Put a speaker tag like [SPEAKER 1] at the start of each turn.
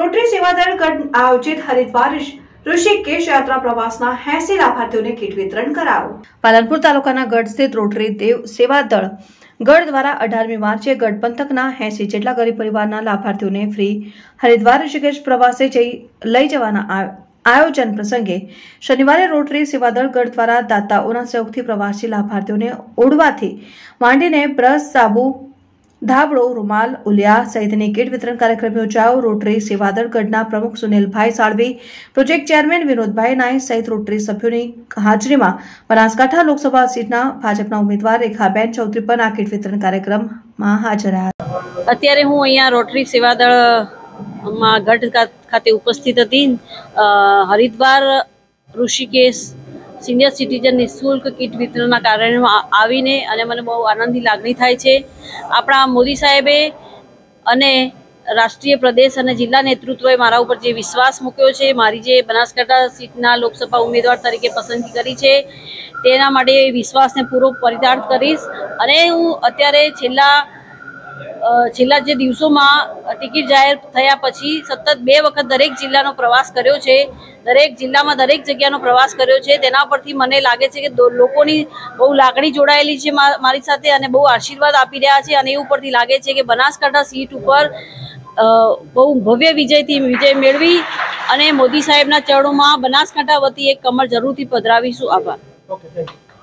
[SPEAKER 1] Rotary સેવાદળ ગઢ આયોજિત હરિદ્વાર ઋષિકેશ યાત્રા પ્રવાસના 80 લાભાર્થીઓને કીટ વિતરણ કરાયું। પાલનપુર તાલુકાના ગઢ સ્થિત રોટરી દેવ સેવાદળ ગઢ દ્વારા 18મી માર્ચે ગઢ પંથકના 80 જેટલા ગરીબ પરિવારના લાભાર્થીઓને ફ્રી હરિદ્વાર ઋષિકેશ પ્રવાસે લઈ જવાના આયોજન પ્રસંગે શનિવારે રોટરી સેવાદળ ગઢ દ્વારા દાતાઓના સહયોગથી પ્રવાસી લાભાર્થીઓને ઓઢવાથી માંડીને બ્રશ, સાબુ, ધાબળો, રૂમાલ, ઉલિયા સહિતની કીટ વિતરણ કાર્યક્રમ યોજાયો। રોટરી સેવાદળ ગઢના પ્રમુખ સુનિલભાઈ સાળવી, પ્રોજેક્ટ ચેરમેન વિનોદભાઈ નાઈ સહિત રોટરી સભ્યોની હાજરીમાં બનાસકાંઠા લોકસભા સીટના ભાજપના ઉમેદવાર રેખાબેન ચૌધરી પણ આ કીટ વિતરણ કાર્યક્રમમાં હાજર રહ્યા।
[SPEAKER 2] અત્યારે હું અહીંયા રોટરી સેવાદળમાં ગઢ ખાતે ઉપસ્થિત હતી। હરિદ્વાર ઋષિકેશ સિનિયર સિટીઝન નિઃશુલ્ક કીટ વિતરણના કાર્યક્રમમાં આવીને અને મને બહુ આનંદની લાગણી થાય છે। આપણા મોદી સાહેબે અને રાષ્ટ્રીય પ્રદેશ અને જિલ્લા નેતૃત્વએ મારા ઉપર જે વિશ્વાસ મૂક્યો છે, મારી જે બનાસકાંઠા સીટના લોકસભા ઉમેદવાર તરીકે પસંદગી કરી છે, તેના માટે વિશ્વાસને પૂરો પરિતાર્થ કરીશ। અને હું અત્યારે છેલ્લા જે દિવસોમાં ટિકિટ જાહેર થયા પછી સતત 2 વખત દરેક જિલ્લાનો પ્રવાસ કર્યો છે, દરેક જિલ્લામાં દરેક જગ્યાનો પ્રવાસ કર્યો છે। તેના પરથી મને લાગે છે કે લોકોની બહુ લાગણી જોડાયેલી છે મારી સાથે અને બહુ આશીર્વાદ આપી રહ્યા છે। અને એ ઉપરથી લાગે છે કે બનાસકાંઠા સીટ ઉપર બહુ ભવ્ય વિજય મેળવી અને મોદી સાહેબના ચરણોમાં બનાસકાંઠા વતી એક કમર જરૂરથી પધરાવીશું। આભાર।